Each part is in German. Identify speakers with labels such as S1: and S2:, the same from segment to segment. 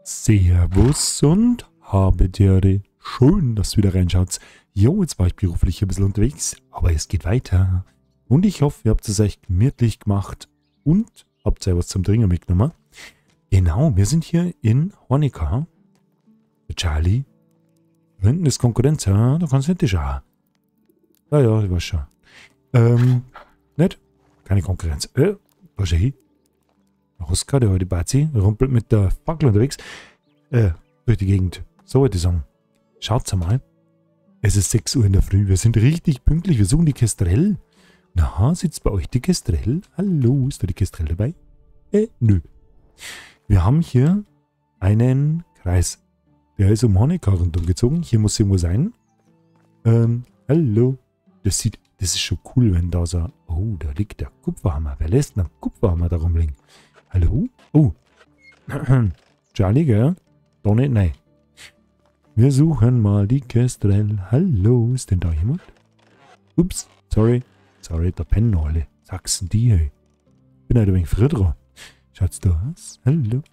S1: Servus und habe Ehre. Schön, dass ihr wieder reinschaut. Jo, jetzt war ich beruflich ein bisschen unterwegs, aber es geht weiter. Und ich hoffe, ihr habt es euch gemütlich gemacht und habt euch was zum Trinken mitgenommen. Genau, wir sind hier in Honecker. Der Charlie. Da hinten ist Konkurrenz, ja, da kannst du nicht schauen. Ja, ich weiß schon. Nicht? Keine Konkurrenz. Was ist hier? Oskar, der heute Bazi, rumpelt mit der Fackel unterwegs. Durch die Gegend. So wollte ich sagen. Schaut's mal. Es ist 6 Uhr in der Früh. Wir sind richtig pünktlich. Wir suchen die Kestrel. Na, sitzt bei euch die Kestrel? Hallo, ist da die Kestrel dabei? Nö. Wir haben hier einen Kreis. Der ist um Honecker rundum gezogen. Hier muss irgendwo sein. Hallo. Das ist schon cool, wenn da so... Oh, da liegt der Kupferhammer. Wer lässt einen Kupferhammer da rumliegen? Hallo? Oh. Charlie, gell? Da nicht, nein. Wir suchen mal die Kestrel. Hallo, ist denn da jemand? Ups, sorry. Sorry, da pennen noch alle. Sachsen die, hey. Bin halt ein wenig früher dran. Schaut's da aus? Hallo.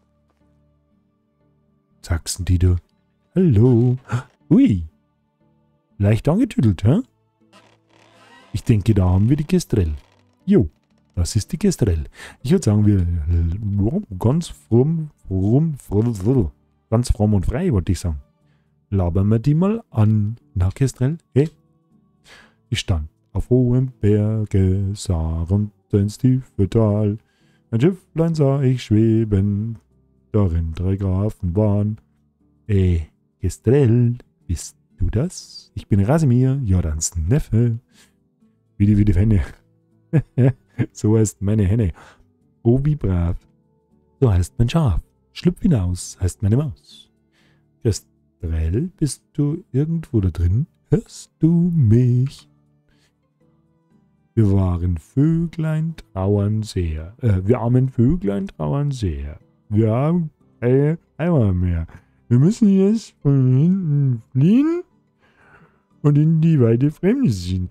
S1: Sachsen die da. Hallo. Ui. Leicht angetüdelt, hä? Ich denke, da haben wir die Kestrel. Jo, das ist die Kestrel. Ich würde sagen, wir ganz fromm und frei, wollte ich sagen. Labern wir die mal an. Na, Kestrel, hey. Ich stand auf hohem Berge, sah runter ins tiefe Tal. Ein Schifflein sah ich schweben, darin 3 Grafen waren. Kestrel, bist du das? Ich bin Rasimir, Jordans Neffe. Wie die Henne. So heißt meine Henne. Oh, wie brav. So heißt mein Schaf. Schlüpf hinaus, heißt meine Maus. Kestrel, bist du irgendwo da drin? Hörst du mich? Wir waren Vöglein trauern sehr. Wir armen Vöglein trauern sehr. Wir haben keine Eimer mehr. Wir müssen jetzt von hinten fliehen und in die weite Fremde ziehen.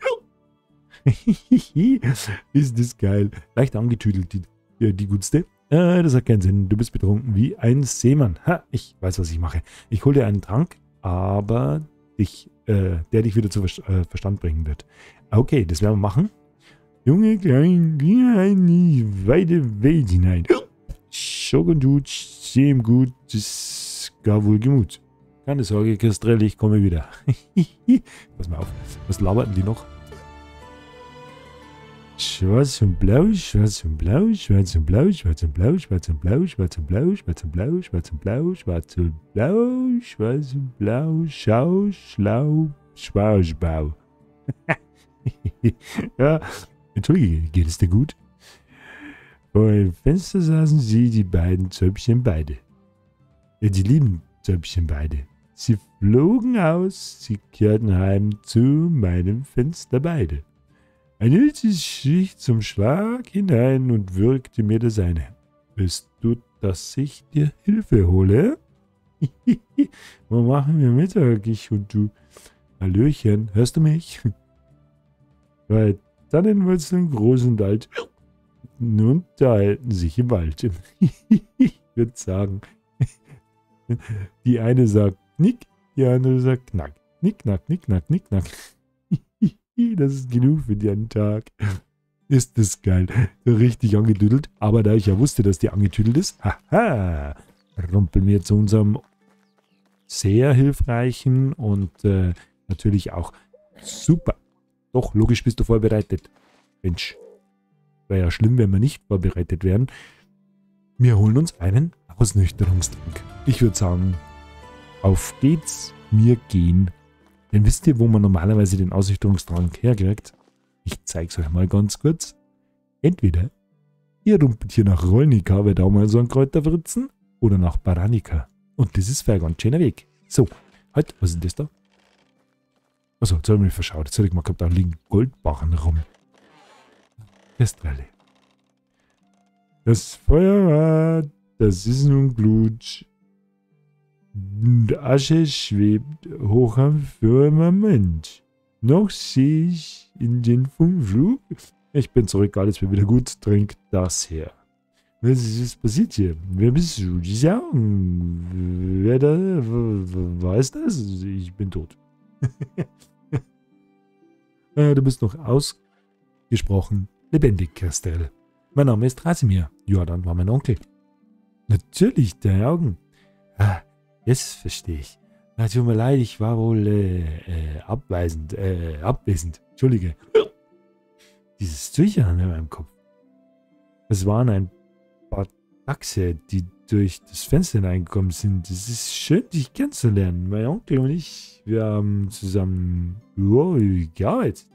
S1: Ist das geil. Leicht angetüdelt, die Gutste. Das hat keinen Sinn. Du bist betrunken wie ein Seemann. Ha, ich weiß, was ich mache. Ich hole dir einen Trank, aber der dich wieder zu Verstand bringen wird. Okay, das werden wir machen. Junge, klein, geh in die weite Welt hinein. Schock tut, sehr gut, das gar wohl Gemut. Keine Sorge, Kestrel, ich komme wieder. Pass mal auf, was laberten die noch? Schwarz und blau, schwarz und blau, schwarz und blau, schwarz und blau, schwarz und blau, schwarz und blau, schwarz und blau, schwarz und blau, schwarz und blau, schwarz und blau, schau, schlau, Schwarzbau. Ja, entschuldige, geht es dir gut? Vor dem Fenster saßen sie, die beiden Zöpfchen beide. Ja, die lieben Zöpfchen beide. Sie flogen aus, sie kehrten heim zu meinem Fenster beide. Ein Iltis schlich zum Schlag hinein und würgte mir das eine. Willst du, dass ich dir Hilfe hole? Wo machen wir Mittag, ich und du? Hallöchen, hörst du mich? Bei Tannenwurzeln groß und alt unterhalten sich im Wald. Ich würde sagen, die eine sagt Nick, die andere sagt Knack. Nick, knack, nick, knack, nick, knack. Das ist genug für den Tag. Ist das geil. Richtig angetüdelt. Aber da ich ja wusste, dass die angetüdelt ist, haha, rumpeln wir zu unserem sehr hilfreichen und natürlich auch super. Doch, logisch bist du vorbereitet. Mensch, wäre ja schlimm, wenn wir nicht vorbereitet wären. Wir holen uns einen Ausnüchterungstrank. Ich würde sagen, auf geht's, wir gehen. Denn wisst ihr, wo man normalerweise den Ausnüchterungstrank herkriegt? Ich zeige es euch mal ganz kurz. Entweder ihr rumpelt hier nach Rolnica, weil da mal so ein Kräuterfritzen, oder nach Baranica. Und das ist für ein ganz schöner Weg. So, halt, was ist denn das da? Achso, jetzt habe ich mich verschaut. Jetzt hätte ich mal gehabt, da liegen Goldbarren rum. Kestrelle. Das Feuerrad, das ist nun Glut. Die Asche schwebt hoch am Firmament. Noch sehe ich in den Funkflug. Ich bin zurück, alles wird wieder gut. Trink das her. Was ist passiert hier? Wer bist du? Die sagen, wer da, was ist das? Ich bin tot. Du bist noch ausgesprochen lebendig, Kerstel. Mein Name ist Rasimir. Jordan war mein Onkel. Natürlich, deine Augen. Ah, jetzt verstehe ich. Na, tut mir leid, ich war wohl abwesend. Entschuldige. Dieses Zwichern in meinem Kopf. Es waren ein paar Dachse, die durch das Fenster hineingekommen sind. Es ist schön, dich kennenzulernen. Mein Onkel und ich, wir haben zusammen gearbeitet.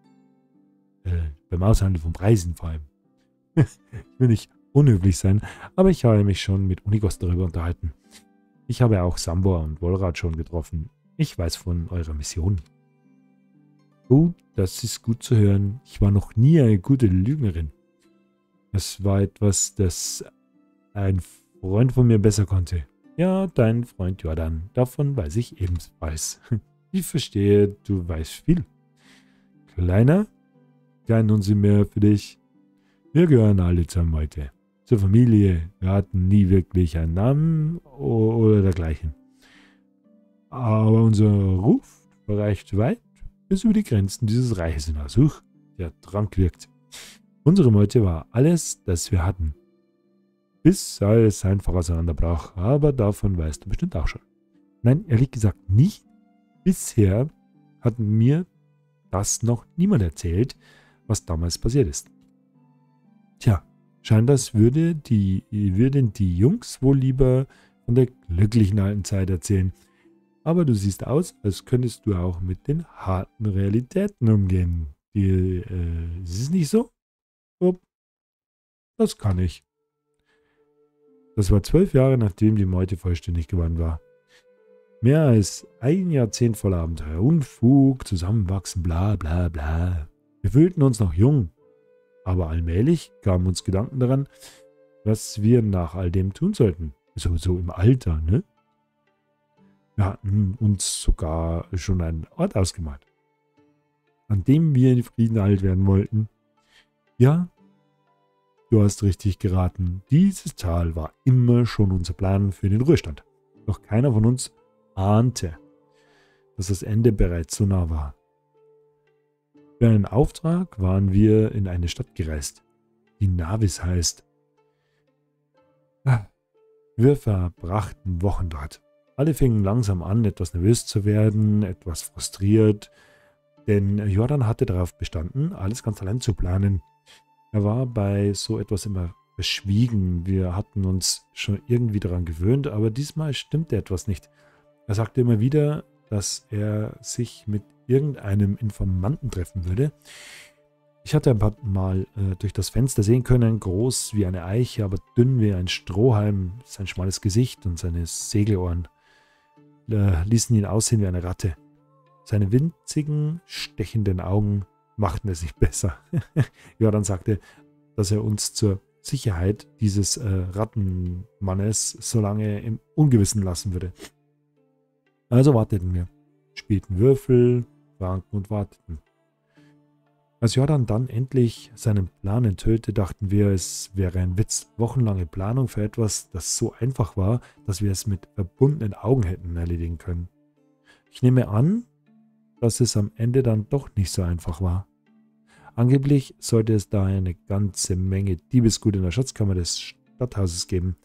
S1: Beim Aushandeln von Preisen vor allem. Ich will nicht unhöflich sein, aber ich habe mich schon mit Unigos darüber unterhalten. Ich habe auch Sambor und Wolrad schon getroffen. Ich weiß von eurer Mission. Oh, das ist gut zu hören. Ich war noch nie eine gute Lügnerin. Das war etwas, das ein Freund von mir besser konnte. Ja, dein Freund Jordan. Davon weiß ich ebenfalls. Ich verstehe, du weißt viel. Kleiner, kein Unsinn mehr für dich. Wir gehören alle zusammen heute. Zur Familie. Wir hatten nie wirklich einen Namen oder dergleichen. Aber unser Ruf reicht weit bis über die Grenzen dieses Reiches hinaus. Huch, der Trank wirkt. Unsere Meute war alles, das wir hatten. Bis alles einfach auseinanderbrach. Aber davon weißt du bestimmt auch schon. Nein, ehrlich gesagt nicht. Bisher hat mir das noch niemand erzählt, was damals passiert ist. Tja, scheint das würden die Jungs wohl lieber von der glücklichen alten Zeit erzählen. Aber du siehst aus, als könntest du auch mit den harten Realitäten umgehen. Ist es nicht so? Oh, das kann ich. Das war 12 Jahre, nachdem die Meute vollständig gewonnen war. Mehr als ein Jahrzehnt voller Abenteuer, Unfug, Zusammenwachsen, bla bla bla. Wir fühlten uns noch jung. Aber allmählich kamen uns Gedanken daran, was wir nach all dem tun sollten. So im Alter, ne? Wir hatten uns sogar schon einen Ort ausgemalt, an dem wir in Frieden alt werden wollten. Ja, du hast richtig geraten. Dieses Tal war immer schon unser Plan für den Ruhestand. Doch keiner von uns ahnte, dass das Ende bereits so nah war. Für einen Auftrag waren wir in eine Stadt gereist, die Navis heißt. Wir verbrachten Wochen dort. Alle fingen langsam an, etwas nervös zu werden, etwas frustriert, denn Jordan hatte darauf bestanden, alles ganz allein zu planen. Er war bei so etwas immer verschwiegen. Wir hatten uns schon irgendwie daran gewöhnt, aber diesmal stimmte etwas nicht. Er sagte immer wieder, dass er sich mit irgendeinem Informanten treffen würde. Ich hatte ein paar Mal durch das Fenster sehen können, groß wie eine Eiche, aber dünn wie ein Strohhalm, sein schmales Gesicht und seine Segelohren ließen ihn aussehen wie eine Ratte. Seine winzigen, stechenden Augen machten es nicht besser. Jordan sagte, dass er uns zur Sicherheit dieses Rattenmannes so lange im Ungewissen lassen würde. Also warteten wir, spielten Würfel, tranken und warteten. Als Jordan dann endlich seinen Plan enthüllte, dachten wir, es wäre ein Witz. Wochenlange Planung für etwas, das so einfach war, dass wir es mit verbundenen Augen hätten erledigen können. Ich nehme an, dass es am Ende dann doch nicht so einfach war. Angeblich sollte es da eine ganze Menge Diebesgut in der Schatzkammer des Stadthauses geben,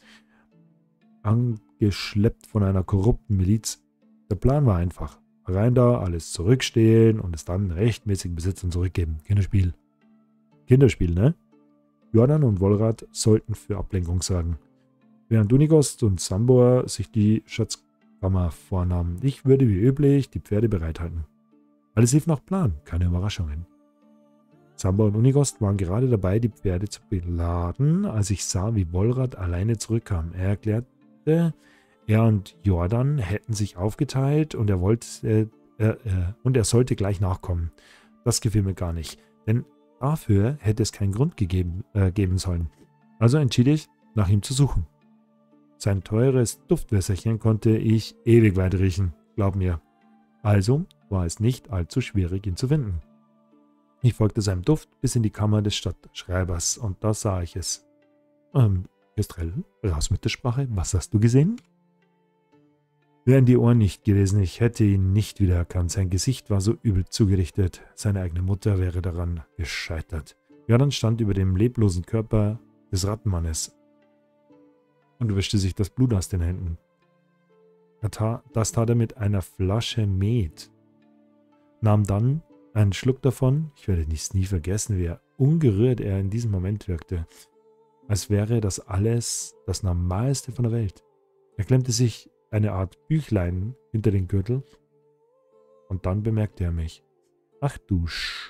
S1: angeschleppt von einer korrupten Miliz. Der Plan war einfach. Rein da, alles zurückstehlen und es dann rechtmäßigen Besitzern zurückgeben. Kinderspiel. Kinderspiel, ne? Jordan und Wolrad sollten für Ablenkung sorgen, während Unigost und Sambor sich die Schatzkammer vornahmen. Ich würde wie üblich die Pferde bereithalten. Alles lief nach Plan, keine Überraschungen. Sambor und Unigost waren gerade dabei, die Pferde zu beladen, als ich sah, wie Wolrad alleine zurückkam. Er erklärte, er und Jordan hätten sich aufgeteilt und er sollte gleich nachkommen. Das gefiel mir gar nicht, denn dafür hätte es keinen Grund geben sollen. Also entschied ich, nach ihm zu suchen. Sein teures Duftwässerchen konnte ich ewig weit riechen, glaub mir. Also war es nicht allzu schwierig, ihn zu finden. Ich folgte seinem Duft bis in die Kammer des Stadtschreibers und da sah ich es. Kestrel, raus mit der Sprache. Was hast du gesehen? Wären die Ohren nicht gewesen, ich hätte ihn nicht wiedererkannt. Sein Gesicht war so übel zugerichtet. Seine eigene Mutter wäre daran gescheitert. Jordan stand über dem leblosen Körper des Rattenmannes und wischte sich das Blut aus den Händen. Das tat er mit einer Flasche Met. Nahm dann einen Schluck davon. Ich werde es nie vergessen, wie ungerührt er in diesem Moment wirkte. Als wäre das alles das Normalste von der Welt. Er klemmte sich eine Art Büchlein hinter den Gürtel und dann bemerkte er mich. Ach du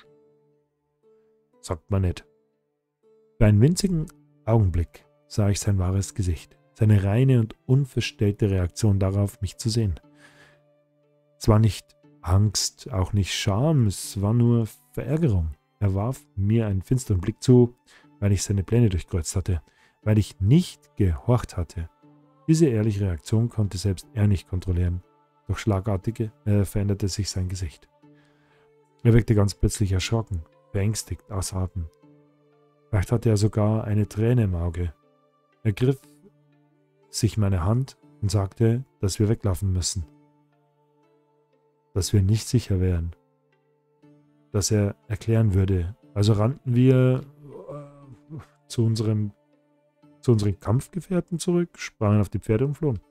S1: sagt man nicht. Für einen winzigen Augenblick sah ich sein wahres Gesicht, seine reine und unverstellte Reaktion darauf, mich zu sehen. Es war nicht Angst, auch nicht Scham, es war nur Verärgerung. Er warf mir einen finsteren Blick zu, weil ich seine Pläne durchkreuzt hatte, weil ich nicht gehorcht hatte. Diese ehrliche Reaktion konnte selbst er nicht kontrollieren, doch schlagartig veränderte sich sein Gesicht. Er wirkte ganz plötzlich erschrocken, beängstigt, außer Atem. Vielleicht hatte er sogar eine Träne im Auge. Er griff sich meine Hand und sagte, dass wir weglaufen müssen. Dass wir nicht sicher wären. Dass er erklären würde. Also rannten wir zu unseren Kampfgefährten zurück, sprangen auf die Pferde und flohen.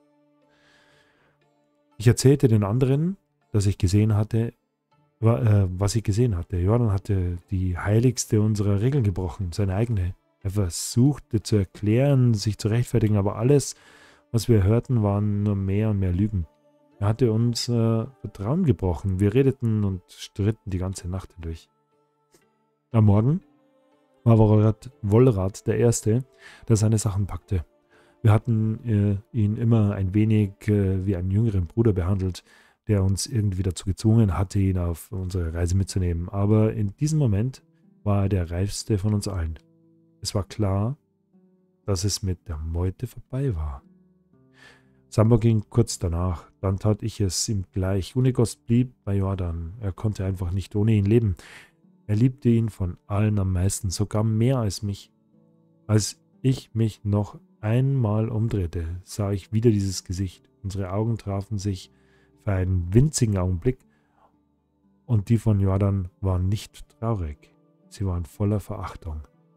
S1: Ich erzählte den anderen, dass ich gesehen hatte, was ich gesehen hatte. Jordan hatte die heiligste unserer Regeln gebrochen, seine eigene. Er versuchte zu erklären, sich zu rechtfertigen, aber alles, was wir hörten, waren nur mehr und mehr Lügen. Er hatte uns Vertrauen gebrochen. Wir redeten und stritten die ganze Nacht hindurch. Am Morgen war Wolrat der Erste, der seine Sachen packte. Wir hatten ihn immer ein wenig wie einen jüngeren Bruder behandelt, der uns irgendwie dazu gezwungen hatte, ihn auf unsere Reise mitzunehmen. Aber in diesem Moment war er der reifste von uns allen. Es war klar, dass es mit der Meute vorbei war. Samba ging kurz danach, dann tat ich es ihm gleich. Unigos blieb bei Jordan. Er konnte einfach nicht ohne ihn leben. Er liebte ihn von allen am meisten, sogar mehr als mich. Als ich mich noch einmal umdrehte, sah ich wieder dieses Gesicht. Unsere Augen trafen sich für einen winzigen Augenblick und die von Jordan waren nicht traurig. Sie waren voller Verachtung.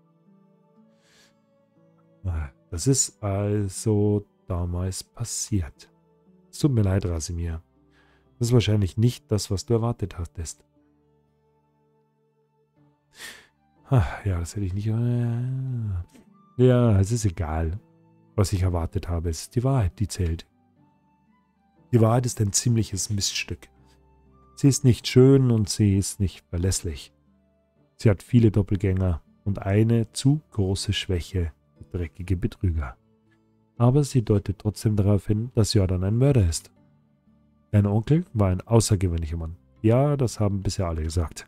S1: Das ist also damals passiert. Es tut mir leid, Rasimir. Das ist wahrscheinlich nicht das, was du erwartet hattest. Ja, das hätte ich nicht... Ja, es ist egal, was ich erwartet habe. Es ist die Wahrheit, die zählt. Die Wahrheit ist ein ziemliches Miststück. Sie ist nicht schön und sie ist nicht verlässlich. Sie hat viele Doppelgänger und eine zu große Schwäche, der dreckige Betrüger. Aber sie deutet trotzdem darauf hin, dass Jordan ein Mörder ist. Dein Onkel war ein außergewöhnlicher Mann. Ja, das haben bisher alle gesagt.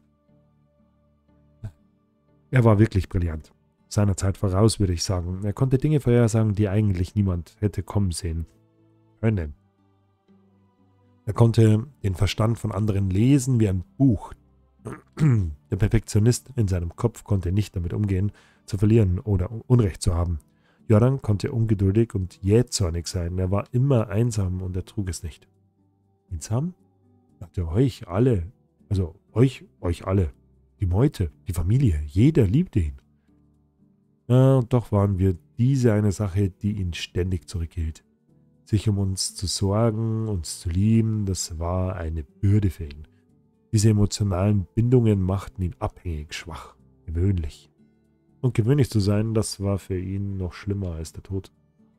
S1: Er war wirklich brillant. Seiner Zeit voraus, würde ich sagen. Er konnte Dinge vorhersagen, die eigentlich niemand hätte kommen sehen können. Er konnte den Verstand von anderen lesen wie ein Buch. Der Perfektionist in seinem Kopf konnte nicht damit umgehen, zu verlieren oder Unrecht zu haben. Jordan konnte ungeduldig und jähzornig sein. Er war immer einsam und er trug es nicht. Einsam? Sagte euch alle, also euch alle. Die Meute, die Familie, jeder liebte ihn. Ja, und doch waren wir diese eine Sache, die ihn ständig zurückhielt. Sich um uns zu sorgen, uns zu lieben, das war eine Bürde für ihn. Diese emotionalen Bindungen machten ihn abhängig, schwach, gewöhnlich. Und gewöhnlich zu sein, das war für ihn noch schlimmer als der Tod.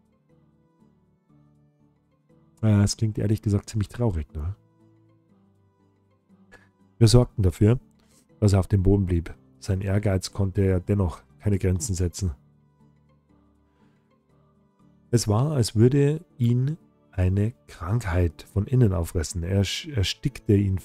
S1: Es klingt ehrlich gesagt ziemlich traurig, ne? Wir sorgten dafür, dass er auf dem Boden blieb. Sein Ehrgeiz konnte er dennoch keine Grenzen setzen. Es war, als würde ihn eine Krankheit von innen auffressen. Es erstickte ihn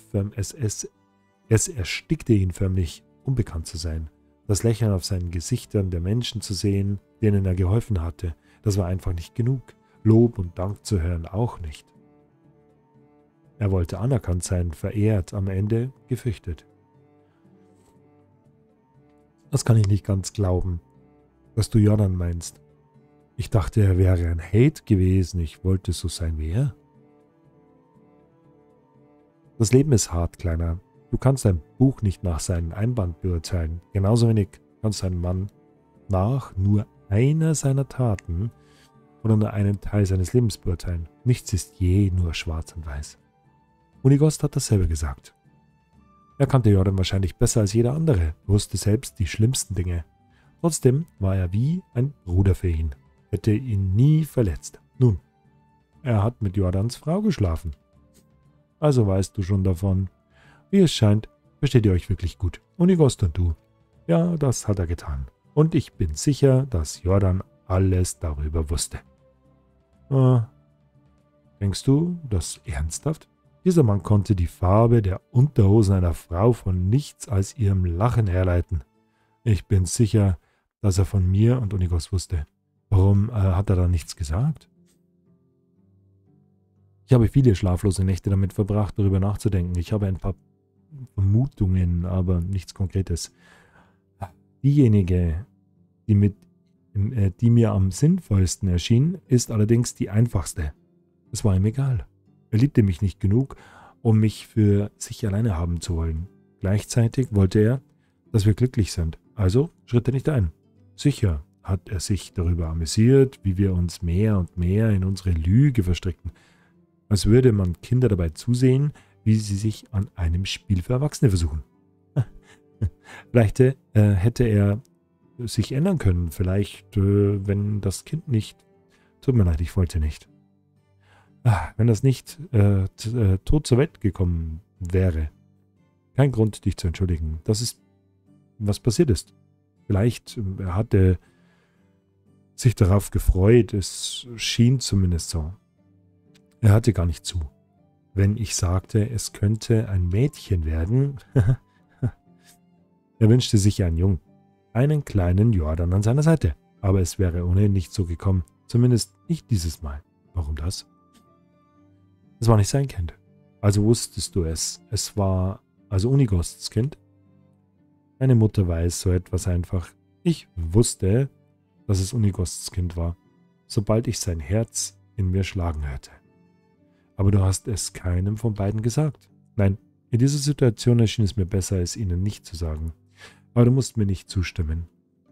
S1: förmlich, unbekannt zu sein. Das Lächeln auf seinen Gesichtern der Menschen zu sehen, denen er geholfen hatte, das war einfach nicht genug. Lob und Dank zu hören auch nicht. Er wollte anerkannt sein, verehrt, am Ende gefürchtet. Das kann ich nicht ganz glauben, was du Jordan meinst. Ich dachte, er wäre ein Held gewesen. Ich wollte so sein wie er. Das Leben ist hart, Kleiner. Du kannst ein Buch nicht nach seinem Einband beurteilen. Genauso wenig kannst du einen Mann nach nur einer seiner Taten oder nur einen Teil seines Lebens beurteilen. Nichts ist je nur schwarz und weiß. Unigost hat dasselbe gesagt. Er kannte Jordan wahrscheinlich besser als jeder andere, wusste selbst die schlimmsten Dinge. Trotzdem war er wie ein Bruder für ihn, hätte ihn nie verletzt. Nun, er hat mit Jordans Frau geschlafen. Also weißt du schon davon. Wie es scheint, versteht ihr euch wirklich gut. Unigost und du. Ja, das hat er getan. Und ich bin sicher, dass Jordan alles darüber wusste. Denkst du das ernsthaft? Dieser Mann konnte die Farbe der Unterhosen einer Frau von nichts als ihrem Lachen herleiten. Ich bin sicher, dass er von mir und Unigost wusste. Warum hat er dann nichts gesagt? Ich habe viele schlaflose Nächte damit verbracht, darüber nachzudenken. Ich habe ein paar Vermutungen, aber nichts Konkretes. Diejenige, die mir am sinnvollsten erschien, ist allerdings die einfachste. Es war ihm egal. Er liebte mich nicht genug, um mich für sich alleine haben zu wollen. Gleichzeitig wollte er, dass wir glücklich sind. Also schritt er nicht ein. Sicher hat er sich darüber amüsiert, wie wir uns mehr und mehr in unsere Lüge verstrickten. Als würde man Kinder dabei zusehen, wie sie sich an einem Spiel für Erwachsene versuchen. Vielleicht hätte er sich ändern können. Vielleicht, wenn das Kind nicht... Tut mir leid, ich wollte nicht. Wenn das nicht tot zur Welt gekommen wäre. Kein Grund, dich zu entschuldigen. Das ist, was passiert ist. Vielleicht er hatte sich darauf gefreut. Es schien zumindest so. Er hörte gar nicht zu. Wenn ich sagte, es könnte ein Mädchen werden. Er wünschte sich einen Jungen. Einen kleinen Jordan an seiner Seite. Aber es wäre ohnehin nicht so gekommen. Zumindest nicht dieses Mal. Warum das? Es war nicht sein Kind. Also wusstest du es. Es war also Unigosts Kind. Meine Mutter weiß so etwas einfach. Ich wusste, dass es Unigosts Kind war, sobald ich sein Herz in mir schlagen hörte. Aber du hast es keinem von beiden gesagt. Nein, in dieser Situation erschien es mir besser, es ihnen nicht zu sagen. Aber du musst mir nicht zustimmen.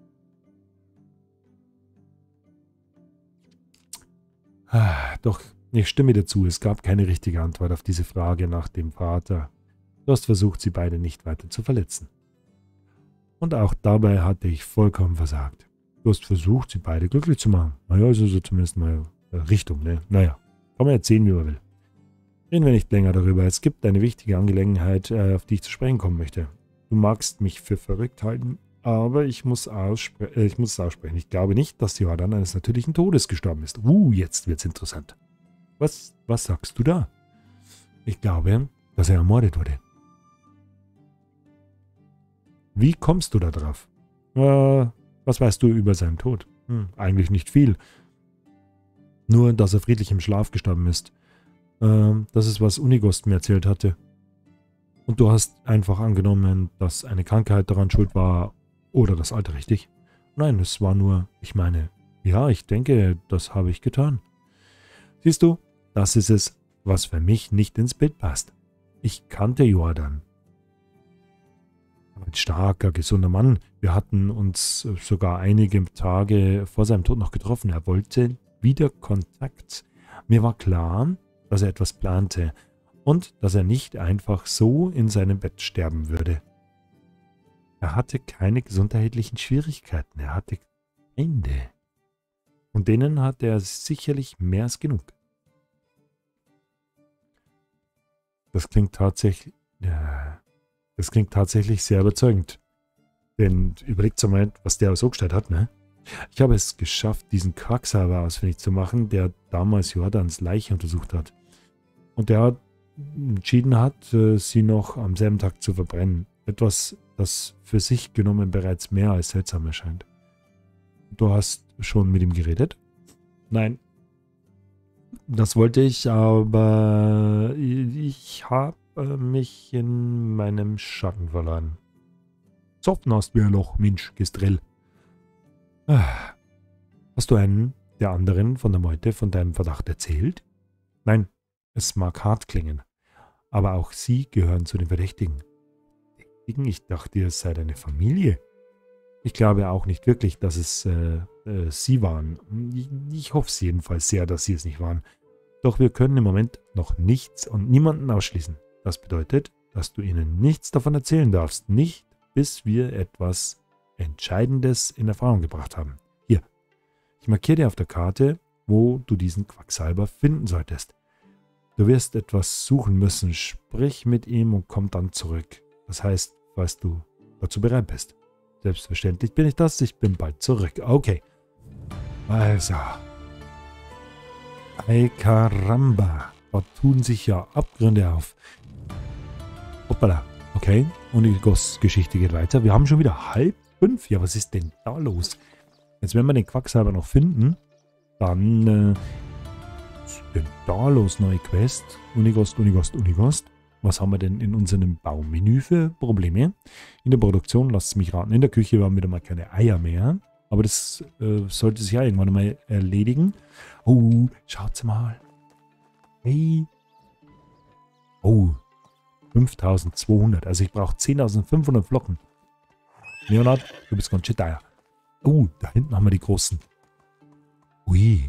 S1: Doch, ich stimme dir zu, es gab keine richtige Antwort auf diese Frage nach dem Vater. Du hast versucht, sie beide nicht weiter zu verletzen. Und auch dabei hatte ich vollkommen versagt. Du hast versucht, sie beide glücklich zu machen. Naja, also so zumindest mal Richtung, ne? Naja, kann man erzählen, wie man will. Reden wir nicht länger darüber. Es gibt eine wichtige Angelegenheit, auf die ich zu sprechen kommen möchte. Du magst mich für verrückt halten, aber ich muss es aussprechen. Ich glaube nicht, dass Jordan eines natürlichen Todes gestorben ist. Jetzt wird's interessant. Was sagst du da? Ich glaube, dass er ermordet wurde. Wie kommst du da drauf? Was weißt du über seinen Tod? Eigentlich nicht viel. Nur, dass er friedlich im Schlaf gestorben ist. Das ist, was Unigost mir erzählt hatte. Und du hast einfach angenommen, dass eine Krankheit daran schuld war oder das Alter, richtig? Nein, es war nur, ich meine, ja, ich denke, das habe ich getan. Siehst du, das ist es, was für mich nicht ins Bild passt. Ich kannte Jordan. Ein starker, gesunder Mann. Wir hatten uns sogar einige Tage vor seinem Tod noch getroffen. Er wollte wieder Kontakt. Mir war klar, dass er etwas plante und dass er nicht einfach so in seinem Bett sterben würde. Er hatte keine gesundheitlichen Schwierigkeiten. Er hatte Feinde. Und denen hatte er sicherlich mehr als genug. Das klingt tatsächlich sehr überzeugend. Denn überlegt mal, was der so gestellt hat, ne? Ich habe es geschafft, diesen Quacksalber ausfindig zu machen, der damals Jordans Leiche untersucht hat. Und der entschieden hat, sie noch am selben Tag zu verbrennen. Etwas, das für sich genommen bereits mehr als seltsam erscheint. Du hast schon mit ihm geredet? Nein. Das wollte ich, aber ich habe mich in meinem Schatten verloren. Zoffen hast wie ein Loch, Mensch, Gestrell. Hast du einen der anderen von der Meute von deinem Verdacht erzählt? Nein, es mag hart klingen, aber auch sie gehören zu den Verdächtigen. Ich dachte, ihr seid eine Familie. Ich glaube auch nicht wirklich, dass es sie waren. Ich hoffe es jedenfalls sehr, dass sie es nicht waren. Doch wir können im Moment noch nichts und niemanden ausschließen. Das bedeutet, dass du ihnen nichts davon erzählen darfst. Nicht, bis wir etwas Entscheidendes in Erfahrung gebracht haben. Hier, ich markiere dir auf der Karte, wo du diesen Quacksalber finden solltest. Du wirst etwas suchen müssen. Sprich mit ihm und komm dann zurück. Das heißt, falls du dazu bereit bist. Selbstverständlich bin ich das. Ich bin bald zurück. Okay. Also. Ay caramba. Da tun sich ja Abgründe auf. Hoppala. Okay. Und die Geschichte geht weiter. Wir haben schon wieder 4:30. Ja, was ist denn da los? Jetzt, wenn wir den Quacksalber noch finden, dann was ist denn da los? Neue Quest. Unigost. Was haben wir denn in unserem Baumenü für Probleme? In der Produktion, lasst es mich raten, in der Küche waren wieder mal keine Eier mehr. Aber das sollte sich ja irgendwann mal erledigen. Oh, schaut's mal. Hey. Oh, 5.200. Also ich brauche 10.500 Flocken. Leonard, du bist ganz schön teuer. Oh, da hinten haben wir die großen. Ui.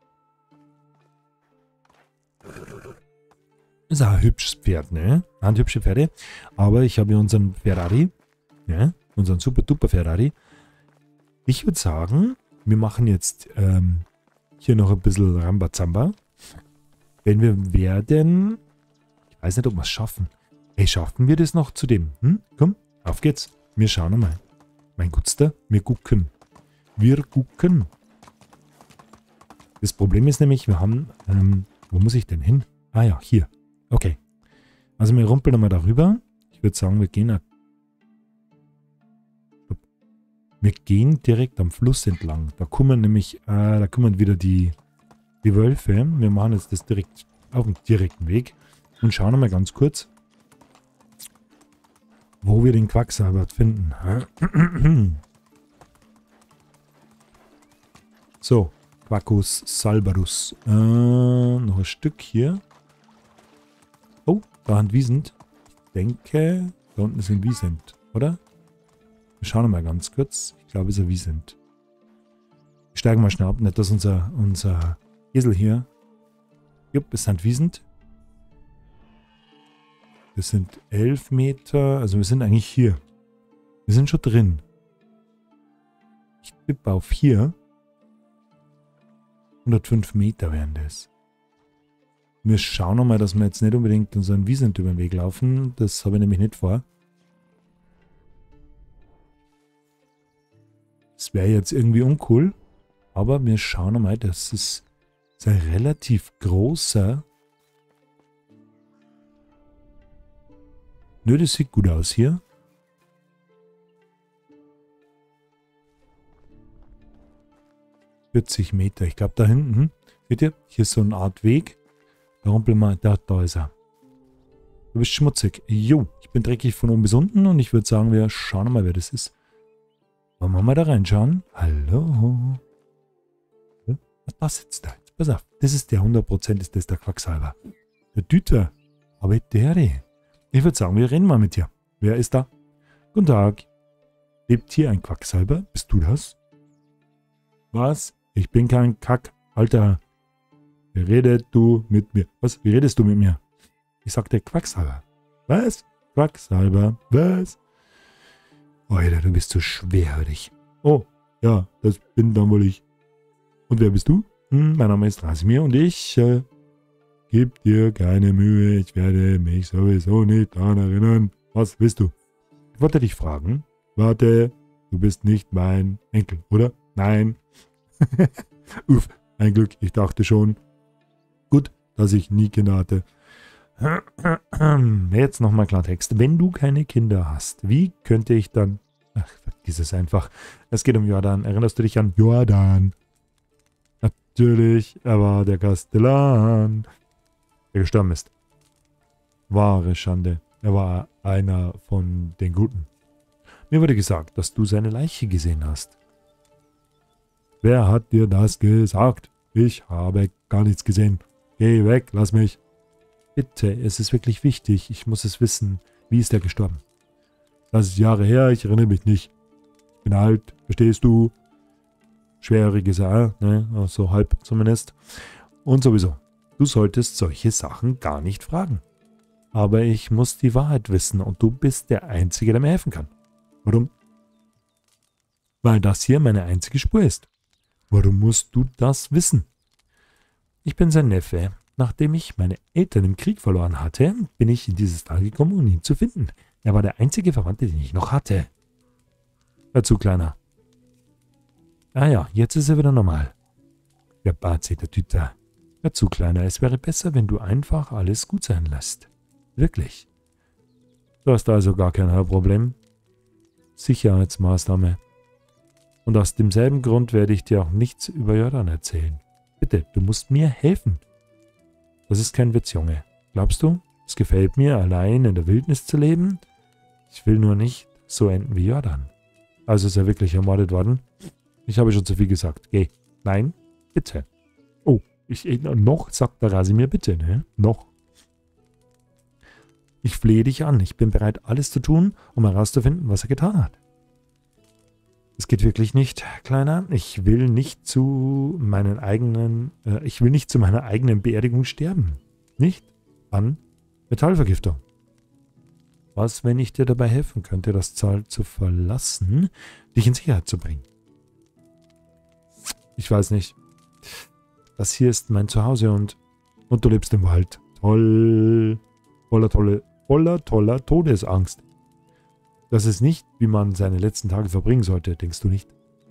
S1: Das ist ein hübsches Pferd, ne? Ein hübsche Pferde. Aber ich habe hier unseren Ferrari. Ja, unseren super-duper Ferrari. Ich würde sagen, wir machen jetzt hier noch ein bisschen Rambazamba. Denn wir werden... Ich weiß nicht, ob wir es schaffen. Hey, schaffen wir das noch zu dem? Komm, auf geht's. Wir schauen mal. Mein Gutster, wir gucken. Wir gucken. Das Problem ist nämlich, wir haben... wo muss ich denn hin? Ah ja, hier. Okay. Also wir rumpeln nochmal darüber. Ich würde sagen, wir gehen direkt am Fluss entlang. Da kommen nämlich, wieder die Wölfe. Wir machen jetzt das direkt auf dem direkten Weg und schauen nochmal ganz kurz, wo wir den Quacksalber finden. So, Quackus Salberus. Noch ein Stück hier. Oh, da ein Wiesent. Ich denke, da unten ist ein Wiesent, oder? Wir schauen mal ganz kurz. Ich glaube, es ist ein Wiesent. Wir steigen mal schnell ab, nicht dass unser Esel hier. Jupp, es sind Wiesent. Das sind 11 Meter. Also wir sind eigentlich hier. Wir sind schon drin. Ich tippe auf hier. 105 Meter wären das. Wir schauen nochmal, dass wir jetzt nicht unbedingt unseren Wiesent über den Weg laufen. Das habe ich nämlich nicht vor. Das wäre jetzt irgendwie uncool. Aber wir schauen nochmal, das ist ein relativ großer. Nö, das sieht gut aus hier. ...40 Meter. Ich glaube, da hinten, seht ihr, hier ist so eine Art Weg. Da rumpeln wir, da ist er. Du bist schmutzig. Jo, ich bin dreckig von oben bis unten und ich würde sagen, wir schauen mal, wer das ist. Wollen wir mal da reinschauen? Hallo? Was das sitzt da? Pass auf, das ist der 100% ist das der Quacksalber. Der Düter. Aber der. Ich würde sagen, wir reden mal mit dir. Wer ist da? Guten Tag. Lebt hier ein Quacksalber? Bist du das? Was? Ich bin kein Kack. Alter. Wie redest du mit mir? Was? Wie redest du mit mir? Ich sagte Quacksalber. Was? Quacksalber. Was? Alter, du bist so schwerhörig. Oh, ja, das bin dann wohl ich. Und wer bist du? Mein Name ist Rasimir und ich gib dir keine Mühe. Ich werde mich sowieso nicht daran erinnern. Was willst du? Ich wollte dich fragen. Warte, du bist nicht mein Enkel, oder? Nein. Uff, ein Glück, ich dachte schon. Gut, dass ich nie Kinder hatte. Jetzt nochmal Klartext. Wenn du keine Kinder hast, wie könnte ich dann... Ach, vergiss es einfach. Es geht um Jordan. Erinnerst du dich an Jordan? Natürlich, er war der Kastellan, der gestorben ist. Wahre Schande. Er war einer von den Guten. Mir wurde gesagt, dass du seine Leiche gesehen hast. Wer hat dir das gesagt? Ich habe gar nichts gesehen. Geh weg, lass mich. Bitte, es ist wirklich wichtig. Ich muss es wissen. Wie ist er gestorben? Das ist Jahre her, ich erinnere mich nicht. Bin alt, verstehst du? Schwerhöriges A, ne? So halb zumindest. Und sowieso, du solltest solche Sachen gar nicht fragen. Aber ich muss die Wahrheit wissen und du bist der Einzige, der mir helfen kann. Warum? Weil das hier meine einzige Spur ist. Warum musst du das wissen? Ich bin sein Neffe. Nachdem ich meine Eltern im Krieg verloren hatte, bin ich in dieses Tal gekommen, um ihn zu finden. Er war der einzige Verwandte, den ich noch hatte. Hör zu, Kleiner. Ah ja, jetzt ist er wieder normal. Der Bazi, der Tüter. Hör zu, Kleiner, es wäre besser, wenn du einfach alles gut sein lässt. Wirklich. Du hast also gar kein Problem. Sicherheitsmaßnahme. Und aus demselben Grund werde ich dir auch nichts über Jordan erzählen. Bitte, du musst mir helfen. Das ist kein Witz, Junge. Glaubst du, es gefällt mir, allein in der Wildnis zu leben? Ich will nur nicht so enden wie Jordan. Also ist er wirklich ermordet worden? Ich habe schon zu viel gesagt. Geh. Nein, bitte. Oh, noch, sagt der Rasimir bitte, ne? Noch. Ich flehe dich an. Ich bin bereit, alles zu tun, um herauszufinden, was er getan hat. Es geht wirklich nicht, Kleiner. Ich will nicht zu meiner eigenen Beerdigung sterben. Nicht an Metallvergiftung. Was, wenn ich dir dabei helfen könnte, das Tal zu verlassen, dich in Sicherheit zu bringen? Ich weiß nicht. Das hier ist mein Zuhause und du lebst im Wald. Toll. Voller toller Todesangst. Das ist nicht, wie man seine letzten Tage verbringen sollte, denkst du nicht?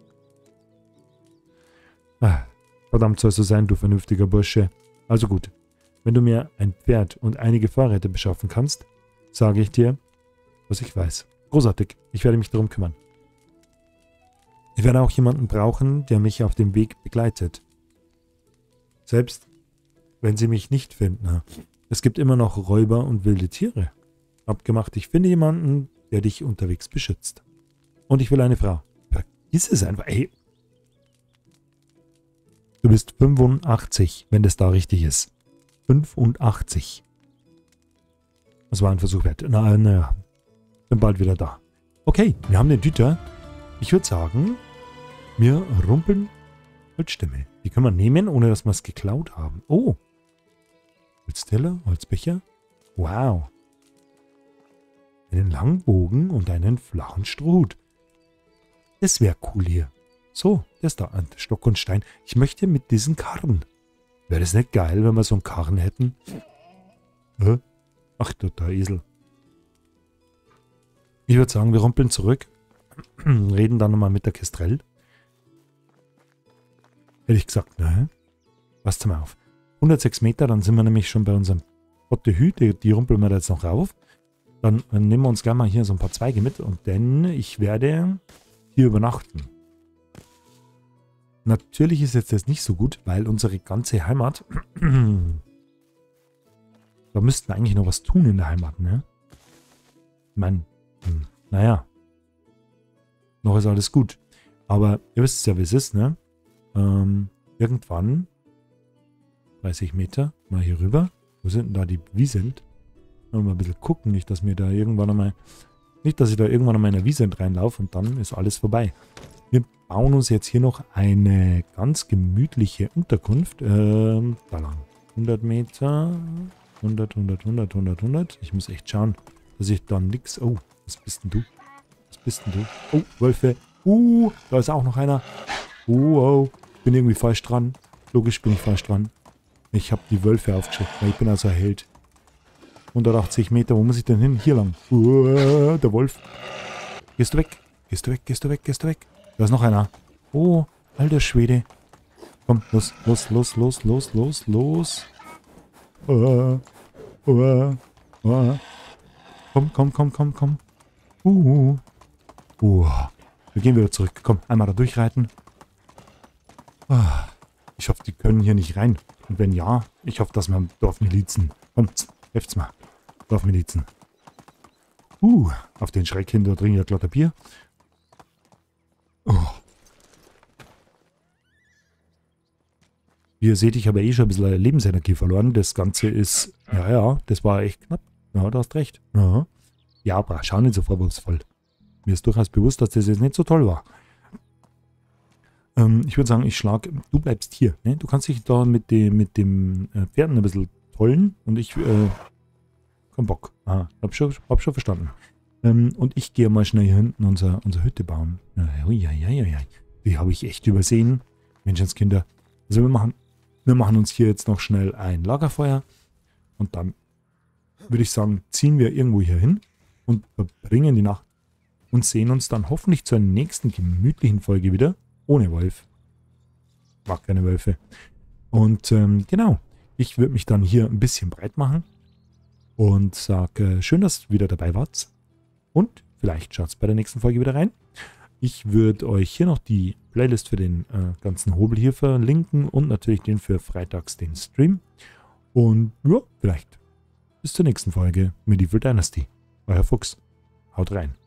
S1: Verdammt soll es so sein, du vernünftiger Bursche. Also gut, wenn du mir ein Pferd und einige Vorräte beschaffen kannst, sage ich dir, was ich weiß. Großartig, ich werde mich darum kümmern. Ich werde auch jemanden brauchen, der mich auf dem Weg begleitet. Selbst wenn sie mich nicht finden. Es gibt immer noch Räuber und wilde Tiere. Abgemacht, ich finde jemanden, der dich unterwegs beschützt. Und ich will eine Frau. Vergiss es einfach. Ey. Du bist 85, wenn das da richtig ist. 85. Das war ein Versuch wert. Naja. Bin bald wieder da. Okay, wir haben den Tüter. Ich würde sagen, wir rumpeln Holzstämme. Die können wir nehmen, ohne dass wir es geklaut haben. Oh. Holzteller, Holzbecher. Wow. Einen langen Bogen und einen flachen Strohhut. Das wäre cool hier. So, der ist da an Stock und Stein. Ich möchte mit diesen Karren. Wäre das nicht geil, wenn wir so einen Karren hätten? Ach, der Esel. Ich würde sagen, wir rumpeln zurück. Reden dann nochmal mit der Kestrel. Hätte ich gesagt, ne? Passt mal auf. 106 Meter, dann sind wir nämlich schon bei unserem Bottehü. Die rumpeln wir da jetzt noch rauf. Dann nehmen wir uns gleich mal hier so ein paar Zweige mit und denn ich werde hier übernachten. Natürlich ist jetzt das nicht so gut, weil unsere ganze Heimat, da müssten wir eigentlich noch was tun in der Heimat, ne? Ich meine, naja, noch ist alles gut. Aber ihr wisst ja, wie es ist, ne? Irgendwann, 30 Meter, mal hier rüber. Wo sind denn da die Wiesen? Mal ein bisschen gucken, nicht, dass ich da irgendwann einmal in eine Wiese reinlaufe und dann ist alles vorbei. Wir bauen uns jetzt hier noch eine ganz gemütliche Unterkunft. Da lang. 100 Meter. 100, 100, 100, 100, 100. Ich muss echt schauen, dass ich da nichts... Oh, was bist denn du? Was bist denn du? Oh, Wölfe. Da ist auch noch einer. Oh, ich bin irgendwie falsch dran. Logisch bin ich falsch dran. Ich habe die Wölfe aufgeschreckt, weil ich bin also ein Held. 180 Meter, wo muss ich denn hin? Hier lang. Der Wolf. Gehst du weg? Gehst du weg? Gehst du weg? Gehst du weg? Da ist noch einer. Oh, alter Schwede. Komm, los, los, los, los, los, los, los. Komm, komm, komm, komm, komm. Wir gehen wieder zurück. Komm, einmal da durchreiten. Ich hoffe, die können hier nicht rein. Und wenn ja, ich hoffe, dass wir Dorfmilizen. Kommt, helft's mal. Dorfmilizen. Auf den Schreck hin, da trinken wir glatter Bier. Wie ihr seht, ich habe eh schon ein bisschen Lebensenergie verloren. Das Ganze ist, ja, das war echt knapp. Ja, du hast recht. Ja, aber schau nicht so vorwurfsvoll. Mir ist durchaus bewusst, dass das jetzt nicht so toll war. Ich würde sagen, du bleibst hier. Ne? Du kannst dich da mit dem Pferden ein bisschen tollen und ich, kein Bock. Aha, hab schon verstanden. Und ich gehe mal schnell hier hinten unsere Hütte bauen. Die habe ich echt übersehen. Menschenskinder. Also wir machen uns hier jetzt noch schnell ein Lagerfeuer und dann würde ich sagen, ziehen wir irgendwo hier hin und verbringen die Nacht und sehen uns dann hoffentlich zur nächsten gemütlichen Folge wieder ohne Wolf. Mag keine Wölfe. Und genau, ich würde mich dann hier ein bisschen breit machen und sage, schön, dass ihr wieder dabei wart und vielleicht schaut es bei der nächsten Folge wieder rein. Ich würde euch hier noch die Playlist für den ganzen Hobel hier verlinken und natürlich den für freitags den Stream. Und ja, vielleicht bis zur nächsten Folge Medieval Dynasty. Euer Fuchs. Haut rein.